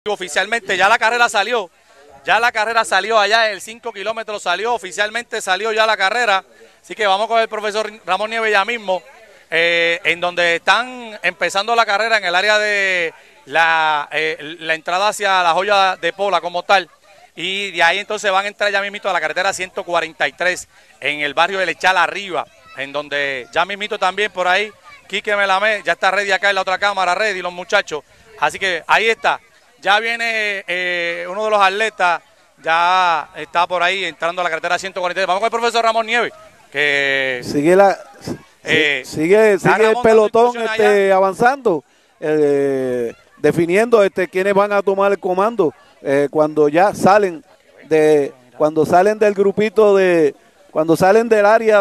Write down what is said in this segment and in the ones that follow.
Oficialmente ya la carrera salió allá, el 5 kilómetros salió, oficialmente salió ya la carrera, así que vamos con el profesor Ramón Nieves ya mismo, en donde están empezando la carrera en el área de la entrada hacia la Joya de Pola como tal, y de ahí entonces van a entrar ya mismito a la carretera 143 en el barrio de Lechal Arriba, en donde ya mismito también por ahí Quique Melamé ya está ready acá en la otra cámara, ready los muchachos, así que ahí está. Ya viene uno de los atletas, ya está por ahí entrando a la carretera 143. Vamos con el profesor Ramón Nieves, que sigue el pelotón avanzando, definiendo quiénes van a tomar el comando cuando ya salen del grupito cuando salen del área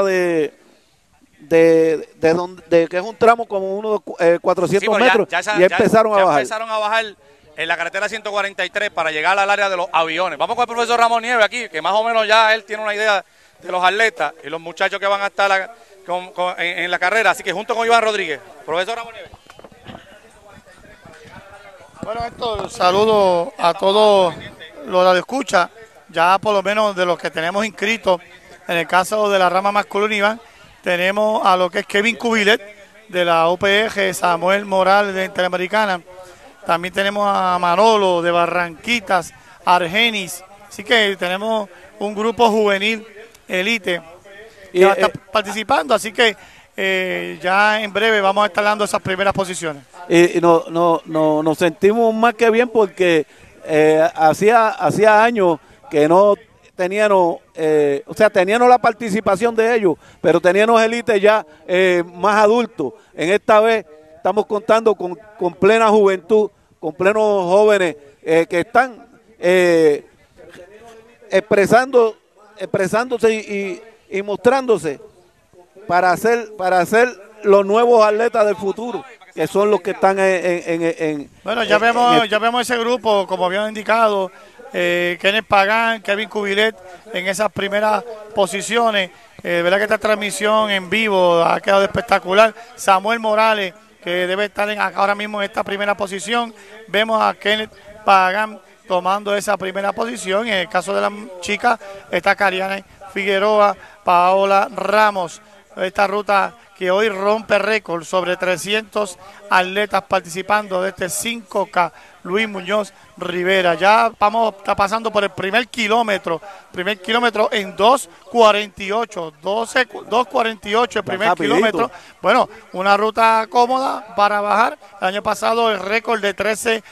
donde que es un tramo como unos 400 metros, ya empezaron a bajar en la carretera 143 para llegar al área de los aviones. Vamos con el profesor Ramón Nieves aquí, que más o menos ya él tiene una idea de los atletas y los muchachos que van a estar en la carrera. Así que junto con Iván Rodríguez, profesor Ramón Nieves. Bueno, Héctor, saludo a todos los que escuchan, ya por lo menos de los que tenemos inscritos. En el caso de la rama masculina, Iván, tenemos a lo que es Kevin Cubilet de la UPG, Samuel Morales de Interamericana. También tenemos a Manolo de Barranquitas, Argenis. Así que tenemos un grupo juvenil elite que va a estar participando. Así que ya en breve vamos a estar dando esas primeras posiciones. Y nos sentimos más que bien porque hacía años que no teníamos, teníamos la participación de ellos, pero teníamos élite ya más adultos. En esta vez estamos contando con plena juventud, con plenos jóvenes que están expresándose y mostrándose para ser los nuevos atletas del futuro, que son los que están Bueno, ya vemos ese grupo, como habían indicado, Kenneth Pagán, Kevin Cubilet en esas primeras posiciones. Verdad que esta transmisión en vivo ha quedado espectacular. Samuel Morales, que debe estar ahora mismo en esta primera posición. Vemos a Kenneth Pagán tomando esa primera posición. En el caso de las chicas está Cariana Figueroa, Paola Ramos. Esta ruta que hoy rompe récord, sobre 300 atletas participando de este 5K Luis Muñoz Rivera. Ya está pasando por el primer kilómetro en 2:48, 2:48 el primer kilómetro. Bueno, una ruta cómoda para bajar. El año pasado el récord de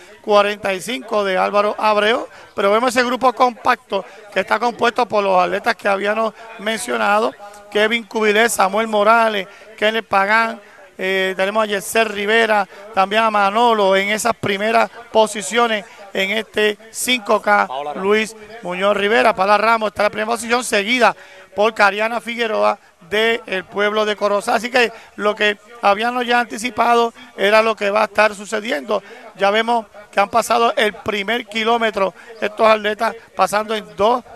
13:45 de Álvaro Abreu, pero vemos ese grupo compacto que está compuesto por los atletas que habíamos mencionado: Kevin Cubilet, Samuel Morales, Kenneth Pagán, tenemos a Yeser Rivera, también a Manolo en esas primeras posiciones en este 5K Luis Muñoz Rivera. Paola Ramos está en la primera posición, seguida por Cariana Figueroa del pueblo de Corozal. Así que lo que habíamos ya anticipado era lo que va a estar sucediendo. Ya vemos que han pasado el primer kilómetro, estos atletas pasando en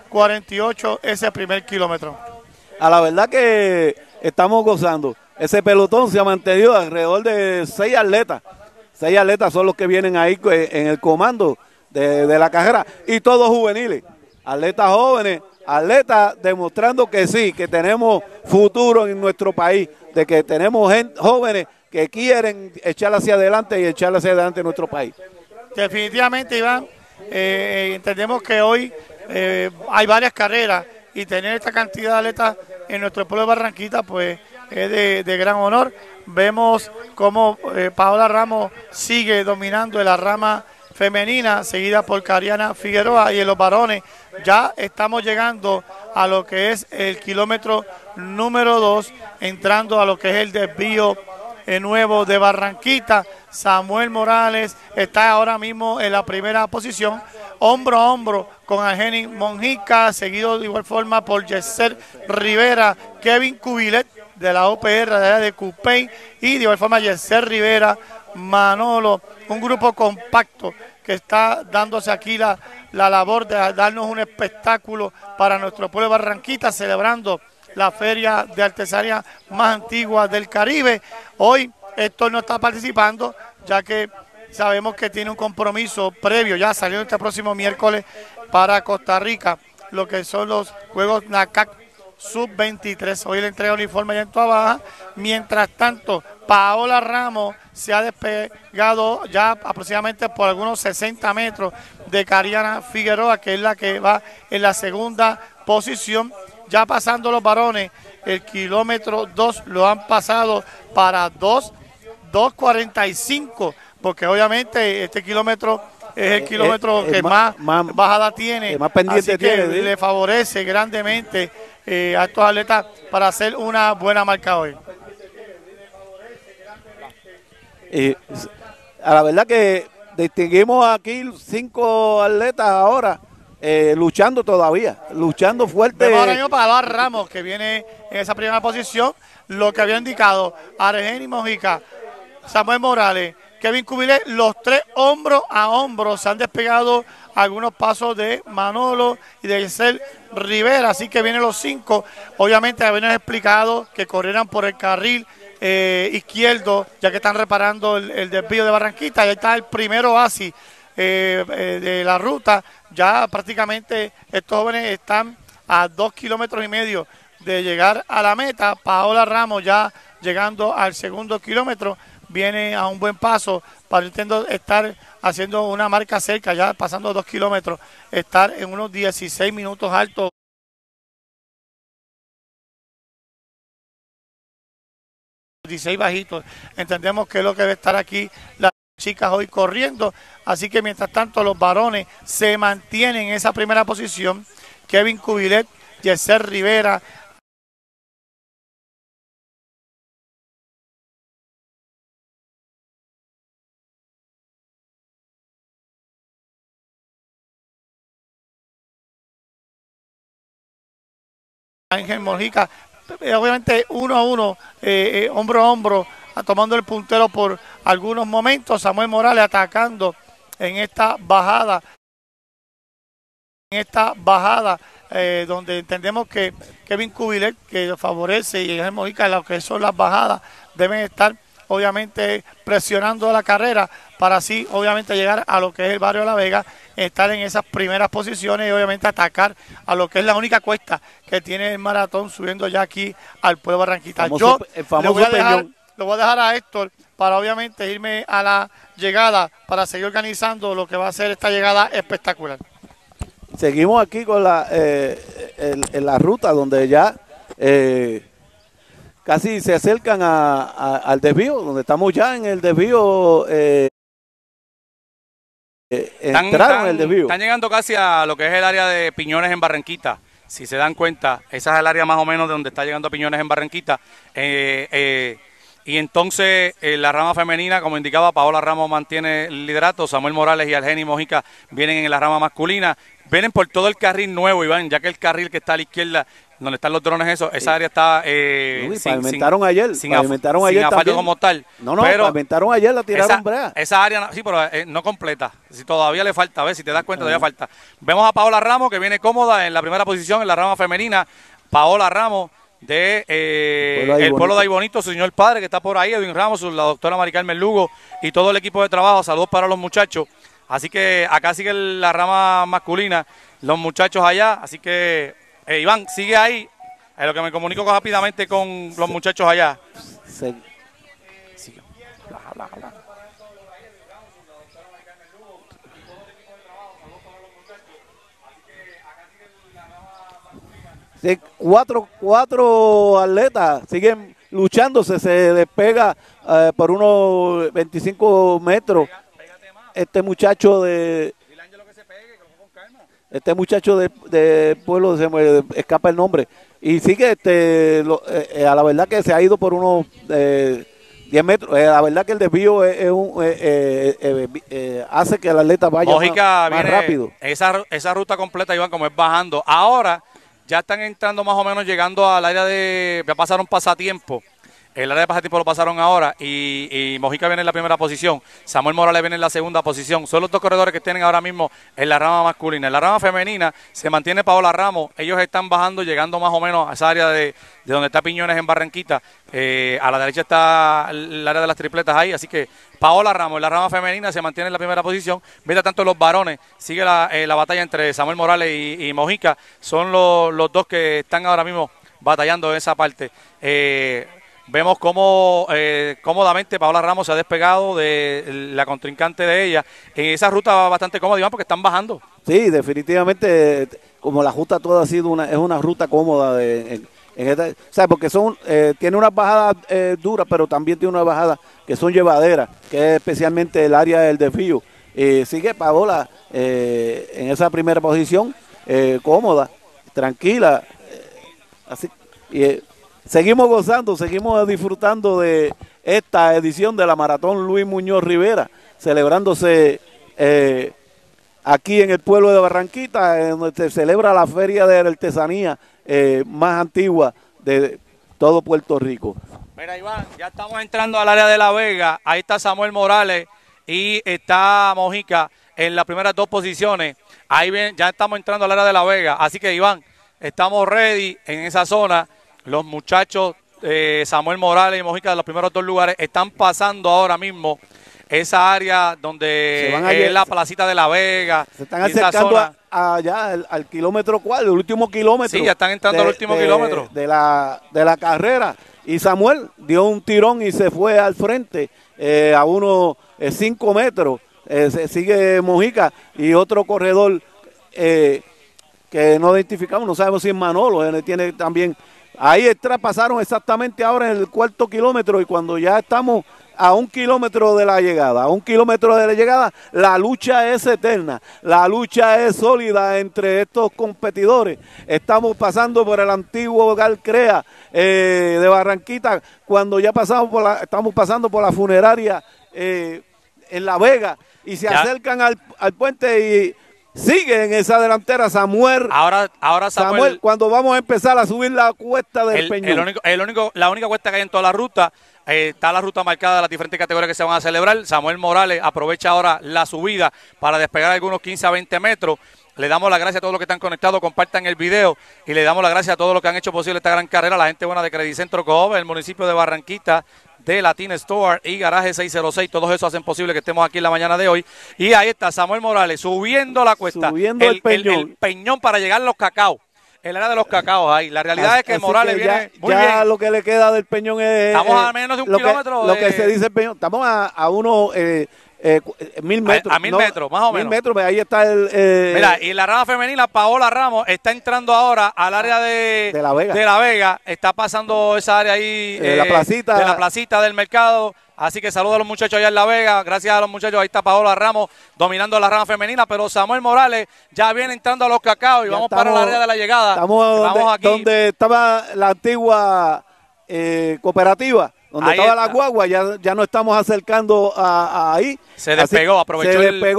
2:48 ese primer kilómetro. A la verdad que estamos gozando. Ese pelotón se ha mantenido alrededor de 6 atletas. 6 atletas son los que vienen ahí en el comando de la carrera. Y todos juveniles. Atletas jóvenes, atletas demostrando que sí, que tenemos futuro en nuestro país. De que tenemos jóvenes que quieren echar hacia adelante y echar hacia adelante nuestro país. Definitivamente, Iván, entendemos que hoy hay varias carreras y tener esta cantidad de atletas en nuestro pueblo de Barranquita, pues es de gran honor. Vemos cómo Paola Ramos sigue dominando en la rama femenina, seguida por Cariana Figueroa, y en los varones ya estamos llegando a lo que es el kilómetro número 2, entrando a lo que es el desvío nuevo de Barranquita. Samuel Morales está ahora mismo en la primera posición, hombro a hombro con Argenis Monjica, seguido de igual forma por Yeser Rivera, Kevin Cubilet de la OPR de Cupey, y de igual forma Yeser Rivera, Manolo. Un grupo compacto que está dándose aquí la labor de darnos un espectáculo para nuestro pueblo de Barranquita, celebrando la feria de artesanía más antigua del Caribe. Hoy Héctor no está participando, ya que sabemos que tiene un compromiso previo, ya salió este próximo miércoles para Costa Rica, lo que son los Juegos NACAC Sub-23. Hoy le entrega uniforme ya en Toa Baja. Mientras tanto, Paola Ramos se ha despegado ya aproximadamente por algunos 60 metros de Cariana Figueroa, que es la que va en la segunda posición. Ya pasando los varones, el kilómetro 2 lo han pasado para 2:45, porque obviamente este kilómetro es el kilómetro que más bajada tiene, más pendiente así que tiene, le favorece grandemente a estos atletas para hacer una buena marca hoy. A la verdad que distinguimos aquí 5 atletas ahora luchando todavía, luchando fuerte. Vemos ahora mismo para Ramos, que viene en esa primera posición, lo que había indicado Argeni Mojica, Samuel Morales, Kevin Cubilé, los 3 hombro a hombro. Se han despegado algunos pasos de Manolo y de Giselle Rivera, así que vienen los 5. Obviamente habían explicado que corrieran por el carril izquierdo, ya que están reparando el desvío de Barranquita. Ahí está el primer oasis de la ruta. Ya prácticamente estos jóvenes están a 2,5 kilómetros de llegar a la meta. Paola Ramos ya llegando al segundo kilómetro, viene a un buen paso para intento estar haciendo una marca cerca, ya pasando 2 kilómetros, estar en unos 16 minutos altos. 16 bajitos. Entendemos que es lo que debe estar aquí las chicas hoy corriendo. Así que mientras tanto los varones se mantienen en esa primera posición. Kevin Cubilet, Giselle Rivera, Ángel Mojica, obviamente 1 a 1, hombro a hombro, tomando el puntero por algunos momentos. Samuel Morales atacando en esta bajada, donde entendemos que Kevin Cubilet, que favorece, y Ángel Mojica, lo que son las bajadas, deben estar obviamente presionando la carrera para así obviamente llegar a lo que es el barrio de La Vega, estar en esas primeras posiciones y obviamente atacar a lo que es la única cuesta que tiene el maratón, subiendo ya aquí al pueblo Barranquita. Yo le voy a dejar a Héctor para obviamente irme a la llegada, para seguir organizando lo que va a ser esta llegada espectacular. Seguimos aquí con en la ruta donde ya casi se acercan al desvío, donde estamos ya en el desvío. Entraron en el desvío. Están llegando casi a lo que es el área de Piñones en Barranquita. Si se dan cuenta, esa es el área más o menos de donde está llegando Piñones en Barranquita. Y entonces la rama femenina, como indicaba, Paola Ramos mantiene el liderato, Samuel Morales y Argeni Mojica vienen en la rama masculina. Vienen por todo el carril nuevo, Iván, ya que el carril que está a la izquierda, donde están los drones, esa área está pavimentaron ayer sin asfalto como tal. No, pavimentaron ayer, la tiraron brea. Esa área, sí, pero no completa. Si todavía le falta, a ver si te das cuenta, todavía falta. Vemos a Paola Ramos, que viene cómoda en la primera posición en la rama femenina. Paola Ramos de el pueblo de Aybonito, su señor padre que está por ahí, Edwin Ramos, la doctora Mari Carmen Lugo y todo el equipo de trabajo. Saludos para los muchachos. Así que acá sigue la rama masculina, los muchachos allá. Así que, Iván, sigue ahí. En lo que me comunico rápidamente con los muchachos allá. Sí. Sí, cuatro atletas siguen luchándose, se despega por unos 25 metros. Este muchacho de pueblo, se me escapa el nombre, y sigue a la verdad que se ha ido por unos 10 metros. La verdad que el desvío hace que el atleta vaya más rápido. Esa ruta completa, Iván, como es bajando. Ahora ya están entrando más o menos, llegando al área ya pasaron pasatiempo. el área de pasatiempo lo pasaron ahora y Mojica viene en la primera posición, Samuel Morales viene en la segunda posición. Son los dos corredores que tienen ahora mismo en la rama masculina. En la rama femenina se mantiene Paola Ramos. Ellos están bajando, llegando más o menos a esa área de donde está Piñones en Barranquita. A la derecha está el área de las tripletas ahí, así que Paola Ramos en la rama femenina se mantiene en la primera posición. Mientras tanto los varones, sigue la batalla entre Samuel Morales y Mojica. Son los dos que están ahora mismo batallando en esa parte. Vemos cómo cómodamente Paola Ramos se ha despegado de la contrincante de ella. En esa ruta va bastante cómoda, Iván, porque están bajando. Sí, definitivamente, como la ruta toda ha sido es una ruta cómoda. O sea, porque tiene unas bajadas duras, pero también tiene unas bajadas que son llevaderas, que es especialmente el área del desvío. Sigue Paola en esa primera posición, cómoda, tranquila. Así. Seguimos gozando, seguimos disfrutando de esta edición de la Maratón Luis Muñoz Rivera, celebrándose aquí en el pueblo de Barranquita, donde se celebra la feria de la artesanía más antigua de todo Puerto Rico. Mira, Iván, ya estamos entrando al área de La Vega. Ahí está Samuel Morales y está Mojica en las primeras dos posiciones. Ahí ven, ya estamos entrando al área de La Vega. Así que, Iván, estamos ready en esa zona. Los muchachos Samuel Morales y Mojica de los primeros dos lugares están pasando ahora mismo esa área donde es la placita de La Vega. Se están acercando allá al kilómetro cuál, el último kilómetro. Sí, ya están entrando al último kilómetro. De la carrera. Y Samuel dio un tirón y se fue al frente a unos 5 metros. Sigue Mojica y otro corredor que no identificamos, no sabemos si es Manolo, tiene también. Ahí pasaron exactamente ahora en el cuarto kilómetro y cuando ya estamos a 1 kilómetro de la llegada, la lucha es eterna, la lucha es sólida entre estos competidores. Estamos pasando por el antiguo Hogar Crea de Barranquita, cuando ya estamos pasando por la funeraria en La Vega y se acercan al puente y sigue en esa delantera Samuel. Ahora Samuel, cuando vamos a empezar a subir la cuesta del Peñón. La única cuesta que hay en toda la ruta, está la ruta marcada de las diferentes categorías que se van a celebrar. Samuel Morales aprovecha ahora la subida para despegar algunos 15 a 20 metros. Le damos las gracias a todos los que están conectados, compartan el video y le damos las gracias a todos los que han hecho posible esta gran carrera, la gente buena de Credicentro Coop, el municipio de Barranquita, de Latin Store y Garaje 606, todos esos hacen posible que estemos aquí en la mañana de hoy. Y ahí está Samuel Morales subiendo la cuesta, el peñón. El peñón para llegar a los cacaos, el área de los cacaos ahí. La realidad es que Morales viene muy bien. Ya lo que le queda del peñón es... Estamos a menos de un kilómetro. Lo que se dice el peñón, estamos a unos... 1000 metros. A 1000 metros, más o menos. 1000 metros, ahí está Mira, y la rama femenina, Paola Ramos, está entrando ahora al área de La Vega. Está pasando esa área ahí. De la placita del mercado. Así que saludos a los muchachos allá en La Vega. Gracias a los muchachos. Ahí está Paola Ramos dominando la rama femenina. Pero Samuel Morales ya viene entrando a los cacaos y vamos para el área de la llegada. Estamos aquí donde estaba la antigua cooperativa. Donde ahí estaba la guagua, ya no estamos acercando ahí. Se despegó, aprovechó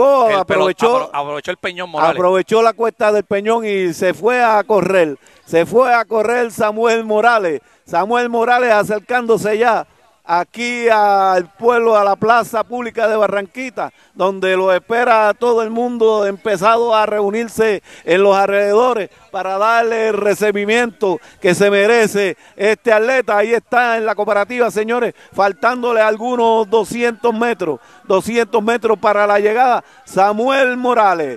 el Peñón Morales. Aprovechó la cuesta del Peñón y se fue a correr. Se fue a correr Samuel Morales. Samuel Morales acercándose ya aquí al pueblo, a la plaza pública de Barranquita, donde lo espera todo el mundo, empezado a reunirse en los alrededores para darle el recibimiento que se merece este atleta. Ahí está en la cooperativa, señores, faltándole algunos 200 metros para la llegada. Samuel Morales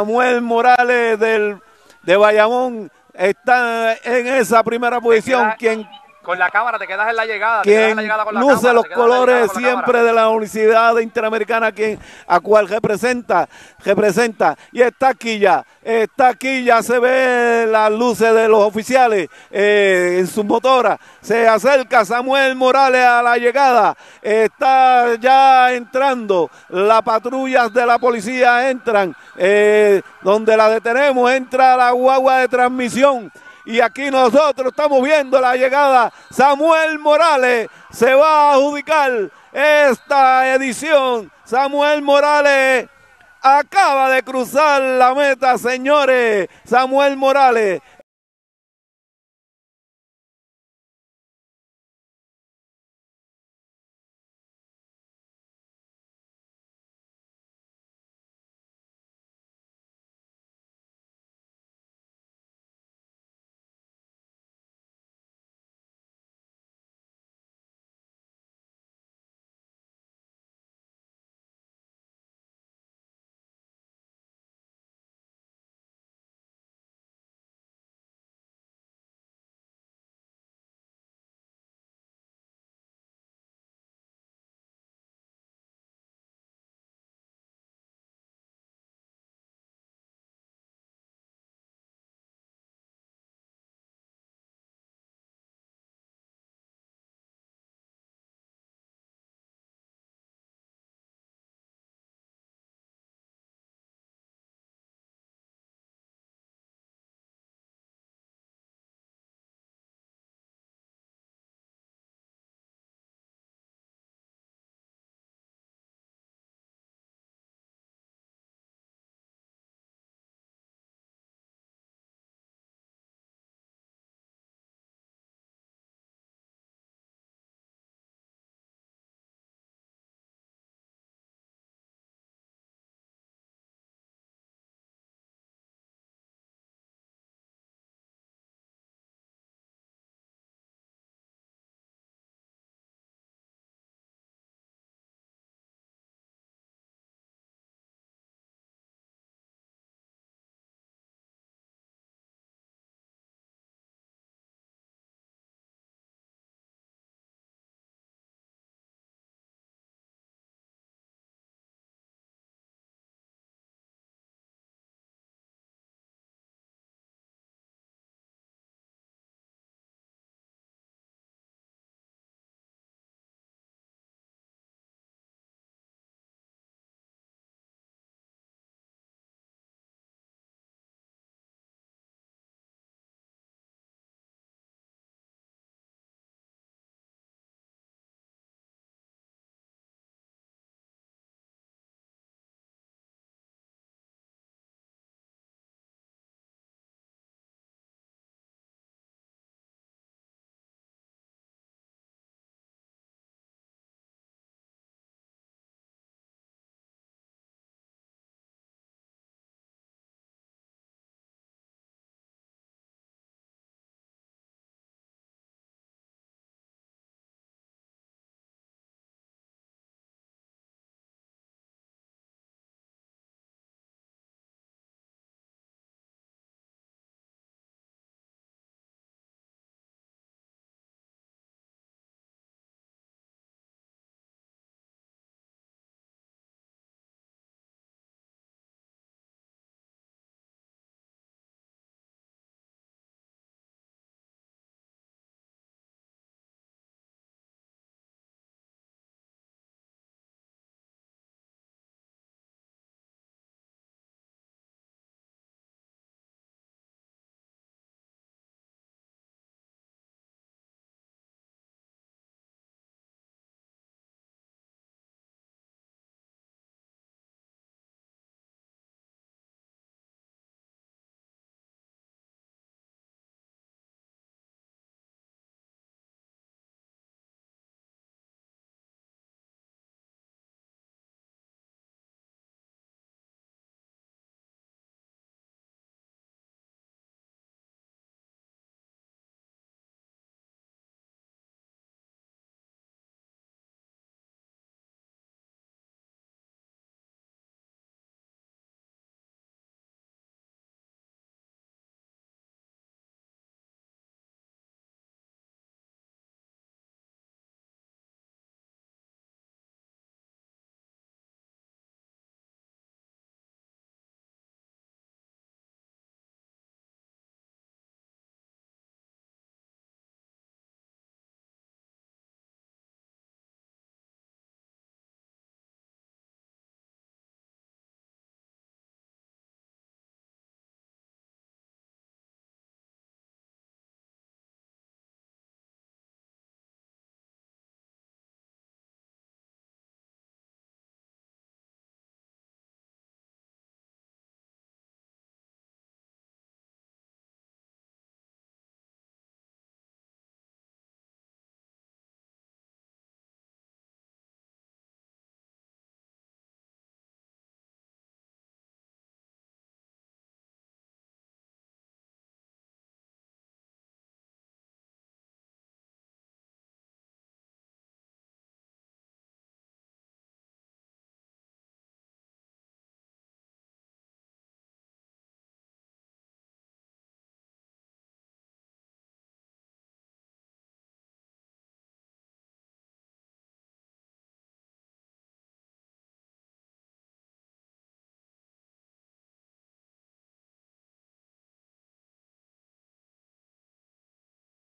de Bayamón está en esa primera posición. Con la cámara te quedas en la llegada. Quien luce los colores siempre de la Universidad Interamericana, a cual representa. Y está aquí ya se ve las luces de los oficiales en sus motoras. Se acerca Samuel Morales a la llegada. Está ya entrando. Las patrullas de la policía entran. Donde la detenemos, entra la guagua de transmisión. Y aquí nosotros estamos viendo la llegada. Samuel Morales se va a adjudicar esta edición. Samuel Morales acaba de cruzar la meta, señores. Samuel Morales